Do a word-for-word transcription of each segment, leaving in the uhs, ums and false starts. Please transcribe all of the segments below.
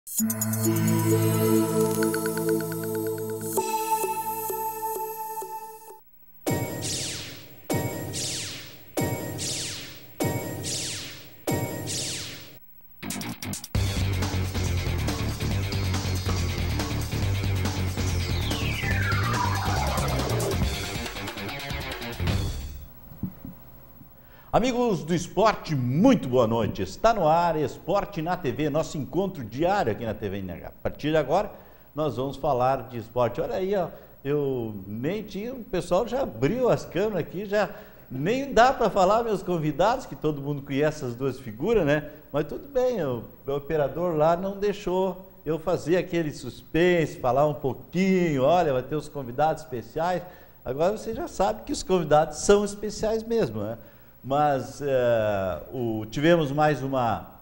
Amigos do esporte, muito boa noite. Está no ar Esporte na T V, nosso encontro diário aqui na T V N H. A partir de agora, nós vamos falar de esporte. Olha aí, ó, eu nem tinha, o pessoal já abriu as câmeras aqui, já nem dá para falar meus convidados, que todo mundo conhece as duas figuras, né? Mas tudo bem, o, o operador lá não deixou eu fazer aquele suspense, falar um pouquinho, olha, vai ter os convidados especiais. Agora você já sabe que os convidados são especiais mesmo, né? Mas é, o, tivemos mais uma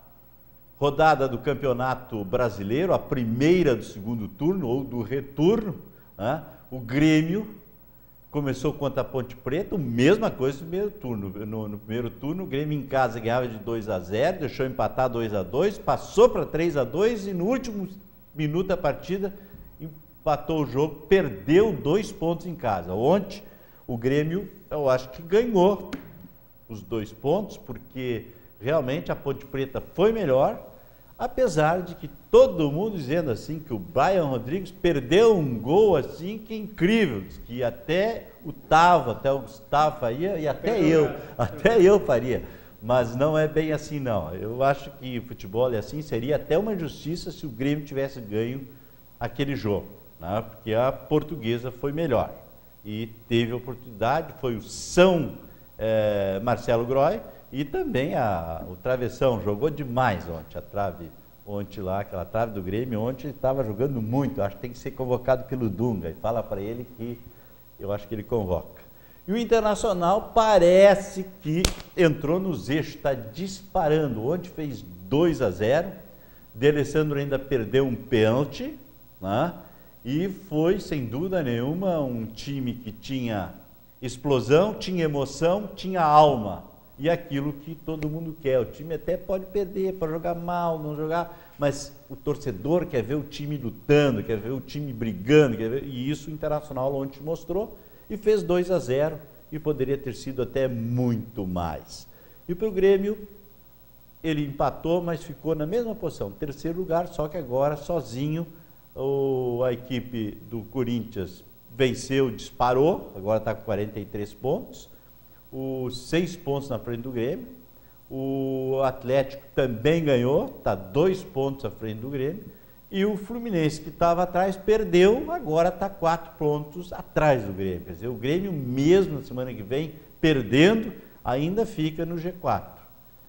rodada do Campeonato Brasileiro, a primeira do segundo turno, ou do retorno, né? O Grêmio começou contra a Ponte Preta, mesma coisa no primeiro turno. No, no primeiro turno, o Grêmio em casa ganhava de dois a zero, deixou empatar dois a dois, passou para três a dois e no último minuto da partida empatou o jogo, perdeu dois pontos em casa. Ontem, o Grêmio, eu acho que ganhou os dois pontos, porque realmente a Ponte Preta foi melhor, apesar de que todo mundo dizendo assim que o Brian Rodrigues perdeu um gol assim que é incrível, que até o Tavo, até o Gustavo faria e até eu, até eu faria, mas não é bem assim não. Eu acho que o futebol é assim, seria até uma injustiça se o Grêmio tivesse ganho aquele jogo, né? Porque a Portuguesa foi melhor e teve oportunidade, foi o São É, Marcelo Groy e também a, o Travessão, jogou demais ontem, a trave ontem lá, aquela trave do Grêmio, ontem estava jogando muito, acho que tem que ser convocado pelo Dunga, e fala para ele que eu acho que ele convoca. E o Internacional parece que entrou nos eixos, está disparando, ontem fez dois a zero, D'Alessandro ainda perdeu um pênalti, né? E foi, sem dúvida nenhuma, um time que tinha explosão, tinha emoção, tinha alma. E aquilo que todo mundo quer. O time até pode perder, pode jogar mal, não jogar, mas o torcedor quer ver o time lutando, quer ver o time brigando, quer ver, e isso o Internacional ontem mostrou e fez dois a zero e poderia ter sido até muito mais. E para o Grêmio, ele empatou, mas ficou na mesma posição, terceiro lugar, só que agora sozinho o, a equipe do Corinthians venceu, disparou, agora está com quarenta e três pontos, os seis pontos na frente do Grêmio, o Atlético também ganhou, está dois pontos à frente do Grêmio, e o Fluminense, que estava atrás, perdeu, agora está quatro pontos atrás do Grêmio. Quer dizer, o Grêmio, mesmo na semana que vem, perdendo, ainda fica no G quatro.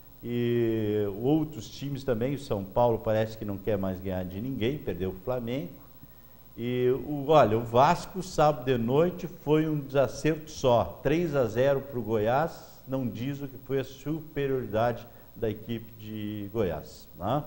E outros times também, o São Paulo parece que não quer mais ganhar de ninguém, perdeu o Flamengo. E o, olha, o Vasco, sábado de noite, foi um desacerto só, três a zero para o Goiás, não diz o que foi a superioridade da equipe de Goiás, né?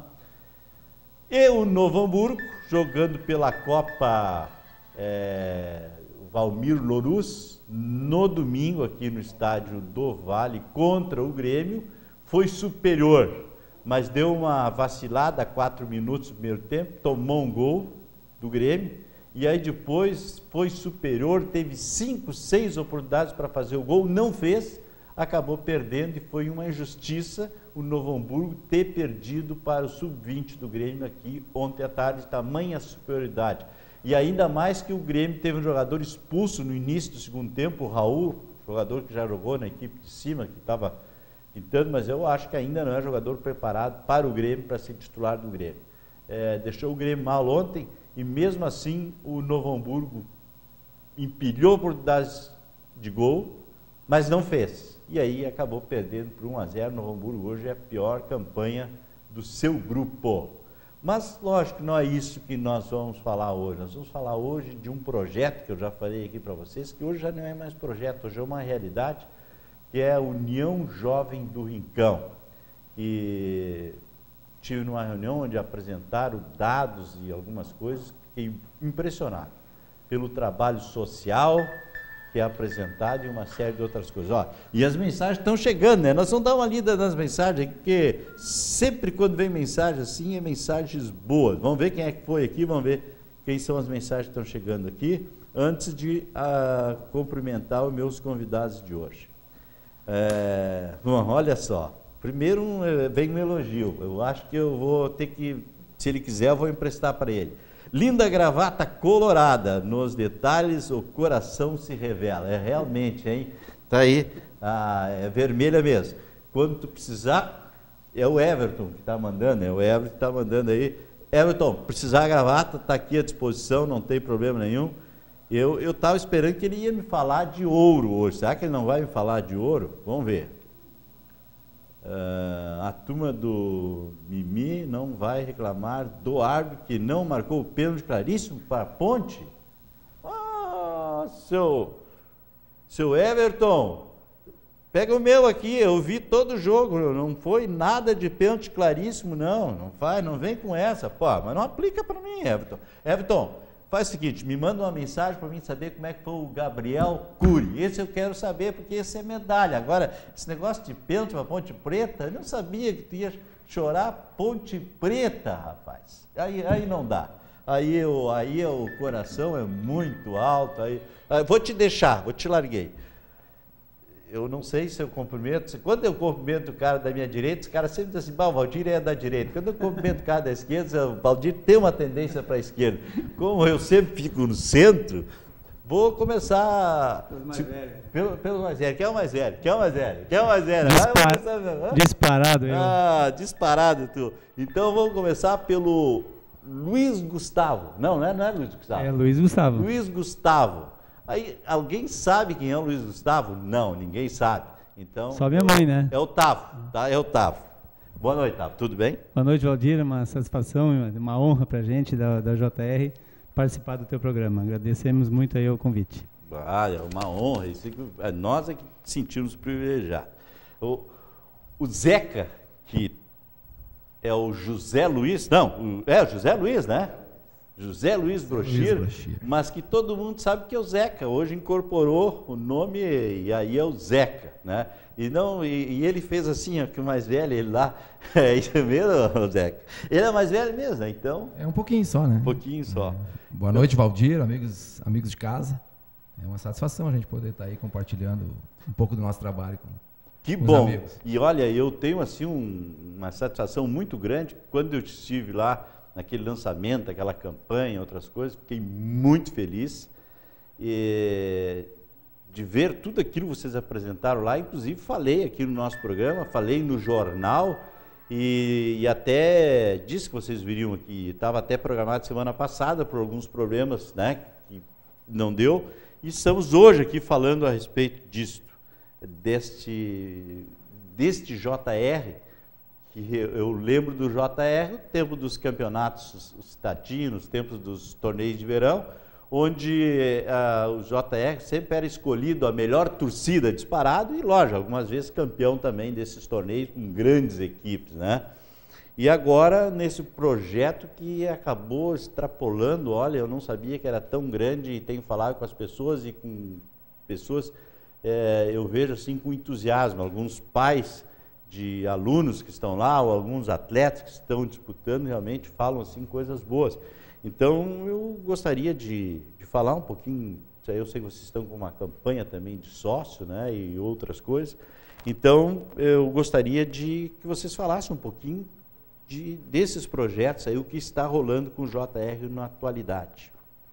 E o Novo Hamburgo, jogando pela Copa é, Valmir Louruz, no domingo, aqui no estádio do Vale, contra o Grêmio, foi superior, mas deu uma vacilada, quatro minutos do primeiro tempo, tomou um gol do Grêmio, e aí depois foi superior, teve cinco, seis oportunidades para fazer o gol, não fez, acabou perdendo e foi uma injustiça o Novo Hamburgo ter perdido para o sub vinte do Grêmio aqui ontem à tarde, tamanha superioridade. E ainda mais que o Grêmio teve um jogador expulso no início do segundo tempo, o Raul, jogador que já jogou na equipe de cima, que estava pintando, mas eu acho que ainda não é jogador preparado para o Grêmio, para ser titular do Grêmio. É, deixou o Grêmio mal ontem, e mesmo assim o Novo Hamburgo empilhou oportunidades de gol, mas não fez. E aí acabou perdendo por um a zero. O Novo Hamburgo hoje é a pior campanha do seu grupo. Mas lógico que não é isso que nós vamos falar hoje. Nós vamos falar hoje de um projeto que eu já falei aqui para vocês, que hoje já não é mais projeto, hoje é uma realidade, que é a União Jovem do Rincão. E tive numa reunião onde apresentaram dados e algumas coisas, fiquei impressionado pelo trabalho social que é apresentado e uma série de outras coisas. Ó, e as mensagens estão chegando, né? Nós vamos dar uma lida nas mensagens, porque sempre quando vem mensagem assim, é mensagens boas. Vamos ver quem é que foi aqui, vamos ver quem são as mensagens que estão chegando aqui, antes de uh, cumprimentar os meus convidados de hoje. É, bom, olha só, primeiro um, vem um elogio, eu acho que eu vou ter que, se ele quiser, eu vou emprestar para ele. Linda gravata colorada, nos detalhes o coração se revela. É realmente, hein? Tá aí, ah, é vermelha mesmo. Quando tu precisar, é o Everton que está mandando, é o Everton que está mandando aí. Everton, precisar gravata, está aqui à disposição, não tem problema nenhum. Eu eu estava esperando que ele ia me falar de ouro hoje. Será que ele não vai me falar de ouro? Vamos ver. Uh, a turma do Mimi não vai reclamar do árbitro que não marcou o pênalti claríssimo para a Ponte? Ah, seu, seu Everton, pega o meu aqui, eu vi todo o jogo, não foi nada de pênalti claríssimo, não, não faz, não vem com essa, pô, mas não aplica para mim, Everton. Everton, faz o seguinte, me manda uma mensagem para mim saber como é que foi o Gabriel Cury. Esse eu quero saber, porque esse é medalha. Agora, esse negócio de pênalti para Ponte Preta, eu não sabia que tu ia chorar Ponte Preta, rapaz. Aí, aí não dá. Aí, eu, aí o coração é muito alto. Aí, aí, vou te deixar, vou te larguei. Eu não sei se eu cumprimento, quando eu cumprimento o cara da minha direita, os caras sempre dizem assim, bah, o Valdir é da direita. Quando eu cumprimento o cara da esquerda, o Valdir tem uma tendência para a esquerda. Como eu sempre fico no centro, vou começar... Pelos mais velhos. Pelo, pelo mais velho. Quem é o mais velho? Quem é o mais velho? Quem é o mais velho? Dispar... Começar... Disparado, eu. Ah, disparado tu. Então vamos começar pelo Luiz Gustavo. Não, não é, não é Luiz Gustavo. É Luiz Gustavo. Luiz Gustavo. Aí, alguém sabe quem é o Luiz Gustavo? Não, ninguém sabe. Então, só minha mãe, né? É o Tavo, tá? É o Tavo. Boa noite, Tavo. Tudo bem? Boa noite, Valdir. É uma satisfação, uma honra para a gente da, da J R participar do teu programa. Agradecemos muito aí o convite. Ah, é uma honra. Isso é nós é que sentimos privilegiados. O, o Zeca, que é o José Luiz, não, o, é o José Luiz, né? José Luiz Brochir, mas que todo mundo sabe que é o Zeca. Hoje incorporou o nome e aí é o Zeca, né? E, não, e, e ele fez assim, ó, que o mais velho, ele lá, é isso mesmo, Zeca? Ele é mais velho mesmo, né? Então... É um pouquinho só, né? Um pouquinho só. É. Boa noite, Valdir, amigos, amigos de casa. É uma satisfação a gente poder estar aí compartilhando um pouco do nosso trabalho com Que com bom. Os amigos. E olha, eu tenho assim um, uma satisfação muito grande quando eu estive lá naquele lançamento, aquela campanha, outras coisas, fiquei muito feliz e, de ver tudo aquilo que vocês apresentaram lá, inclusive falei aqui no nosso programa, falei no jornal e, e até disse que vocês viriam aqui, estava até programado semana passada por alguns problemas, né, que não deu, e estamos hoje aqui falando a respeito disto, deste, deste J R, que eu lembro do J R, o tempo dos campeonatos estatinos, tempos dos torneios de verão, onde uh, o J R sempre era escolhido a melhor torcida disparado e, lógico, algumas vezes campeão também desses torneios com grandes equipes, né? E agora, nesse projeto que acabou extrapolando, olha, eu não sabia que era tão grande e tenho falado com as pessoas e com pessoas, é, eu vejo assim com entusiasmo, alguns pais de alunos que estão lá, ou alguns atletas que estão disputando, realmente falam assim coisas boas. Então, eu gostaria de, de falar um pouquinho, eu sei que vocês estão com uma campanha também de sócio, né, e outras coisas, então, eu gostaria de que vocês falassem um pouquinho de, desses projetos aí, o que está rolando com o J R na atualidade.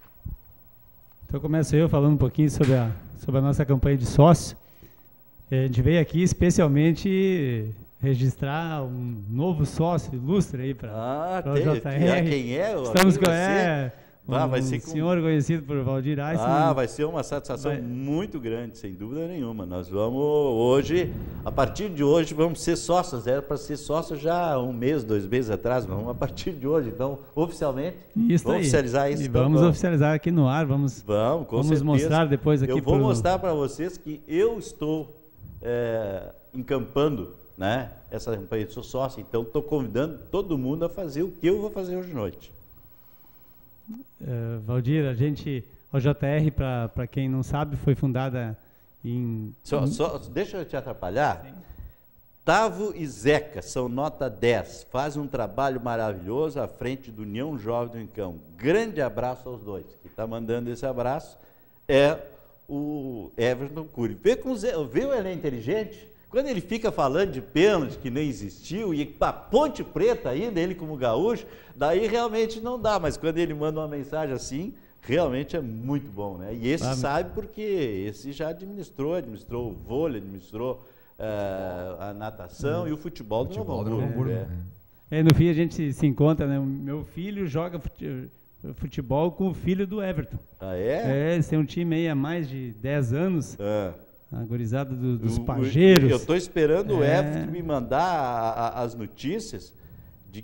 Então, começo eu falando um pouquinho sobre a, sobre a nossa campanha de sócio. A gente veio aqui especialmente registrar um novo sócio ilustre aí para ah, o J R. Ah, quem é? Estamos com é, um, ah, vai ser com... senhor conhecido por Valdir Eisman. Ah, vai ser uma satisfação vai... muito grande, sem dúvida nenhuma. Nós vamos hoje, a partir de hoje, vamos ser sócios. Era para ser sócio já um mês, dois meses atrás, mas vamos a partir de hoje. Então, oficialmente, isso vamos aí. oficializar isso. E então, vamos, vamos oficializar aqui no ar. Vamos, vamos, com vamos certeza. mostrar depois aqui. Eu vou pro... mostrar para vocês que eu estou é, encampando, né, essa campanha de sou sócio, então estou convidando todo mundo a fazer o que eu vou fazer hoje à noite. Uh, Valdir, a gente A J R, para quem não sabe, foi fundada em... Só, só, deixa eu te atrapalhar. Sim. Tavo e Zeca são nota dez, fazem um trabalho maravilhoso à frente do União Jovem do Rincão. Grande abraço aos dois. Quem está mandando esse abraço é o Everton Cury. Vê, com o Zé, vê o ele é inteligente? Quando ele fica falando de pênalti que nem existiu, e a Ponte Preta ainda, ele como gaúcho, daí realmente não dá, mas quando ele manda uma mensagem assim, realmente é muito bom, né? E esse ah, sabe porque esse já administrou, administrou o vôlei, administrou uh, a natação é. e o futebol, futebol do Novo Hamburgo. É. É, no fim a gente se encontra, né? O meu filho joga futebol com o filho do Everton. Ah, é? É, eles têm um time aí há mais de dez anos. Ah. A gurizada do, dos o, pajeiros. Eu estou esperando é. o Everton me mandar a, a, as notícias de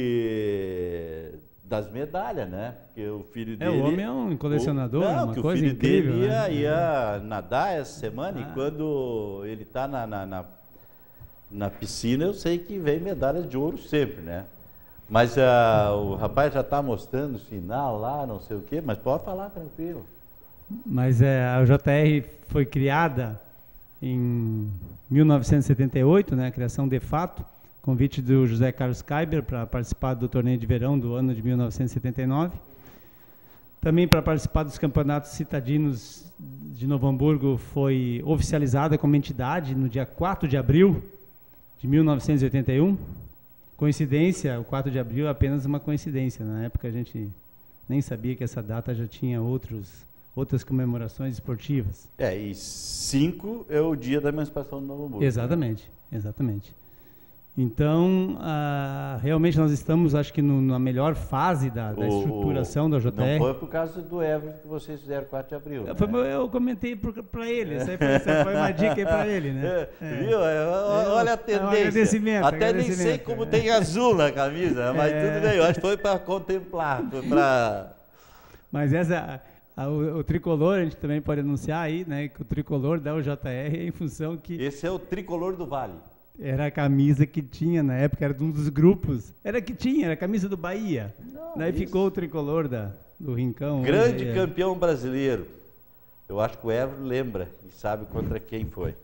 que... das medalhas, né? Porque o filho dele... É, o homem é um colecionador, o, não, uma que coisa o filho incrível, dele ia, né? ia nadar essa semana ah. e quando ele está na, na, na, na piscina, eu sei que vem medalha de ouro sempre, né? Mas uh, o rapaz já está mostrando o final lá, não sei o quê, mas pode falar tranquilo. Mas é, a J R foi criada em mil novecentos e setenta e oito, né? A criação de fato. Convite do José Carlos Kaiber para participar do torneio de verão do ano de mil novecentos e setenta e nove. Também para participar dos campeonatos citadinos de Novo Hamburgo foi oficializada como entidade no dia quatro de abril de mil novecentos e oitenta e um. Coincidência, o quatro de abril é apenas uma coincidência. Na época a gente nem sabia que essa data já tinha outros, outras comemorações esportivas. É, e cinco é o dia da emancipação do Novo Hamburgo. Exatamente, né? exatamente. Então, ah, realmente nós estamos, acho que, no, na melhor fase da, da o, estruturação da J R. Não foi por causa do Everton que vocês fizeram quatro de abril. Foi, né? Eu comentei para ele, essa foi, foi uma dica aí para ele, né? É, viu? Olha a tendência. É um Até nem sei como é. tem azul na camisa, mas é. tudo bem, eu acho que foi para contemplar, foi para... Mas essa... A, o, o tricolor, a gente também pode anunciar aí, né, que o tricolor da U J R é em função que... Esse é o tricolor do Vale. Era a camisa que tinha na época, era de um dos grupos. Era que tinha, era a camisa do Bahia. Não, Daí isso. ficou o tricolor da, do Rincão. Grande hoje, campeão é. brasileiro. Eu acho que o Everton lembra e sabe contra quem foi.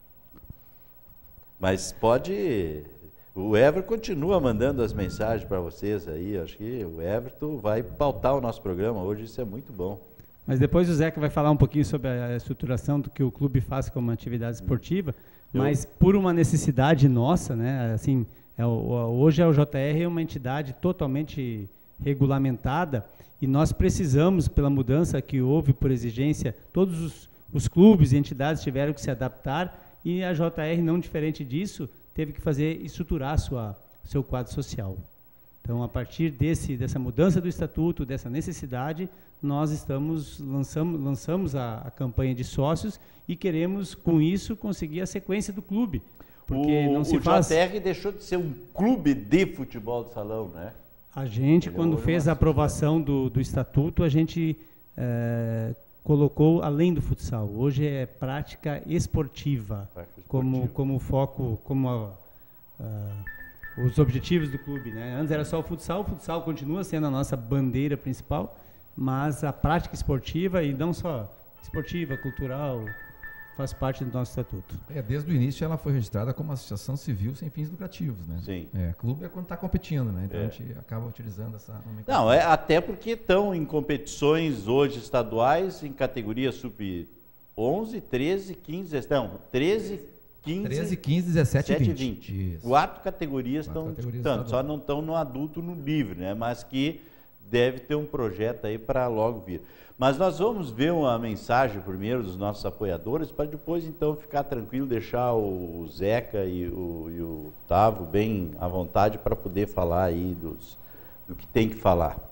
Mas pode... O Everton continua mandando as mensagens para vocês aí. Acho que o Everton vai pautar o nosso programa hoje, isso é muito bom. Mas depois o Zeca vai falar um pouquinho sobre a estruturação do que o clube faz como atividade esportiva. Mas por uma necessidade nossa, né, assim, é, hoje a U J R é uma entidade totalmente regulamentada e nós precisamos, pela mudança que houve por exigência, todos os, os clubes e entidades tiveram que se adaptar e a J R, não diferente disso, teve que fazer, estruturar sua, seu quadro social. Então, a partir desse, dessa mudança do estatuto, dessa necessidade, nós estamos, lançamos, lançamos a, a campanha de sócios e queremos, com isso, conseguir a sequência do clube. Porque o, não se o faz... J R deixou de ser um clube de futebol de salão, né? A gente, Ele quando fez a aprovação do, do estatuto, a gente é, colocou além do futsal. Hoje é prática esportiva, prática esportiva. Como, como foco, como a, a, os objetivos do clube, né? Antes era só o futsal, o futsal continua sendo a nossa bandeira principal, mas a prática esportiva, e não só esportiva, cultural, faz parte do nosso estatuto. É, desde o início ela foi registrada como associação civil sem fins lucrativos, né? Sim. É, clube é quando está competindo, né? Então é. a gente acaba utilizando essa nomenclatura. Não, é até porque estão em competições hoje estaduais em categoria sub onze, treze, quinze, não, treze, quinze, treze, quinze, dezessete e vinte. Isso. Quatro categorias estão disputando, só não estão no adulto no livre, né? Mas que deve ter um projeto aí para logo vir. Mas nós vamos ver uma mensagem primeiro dos nossos apoiadores, para depois então ficar tranquilo, deixar o Zeca e o, e o Tavo bem à vontade para poder falar aí dos, do que tem que falar.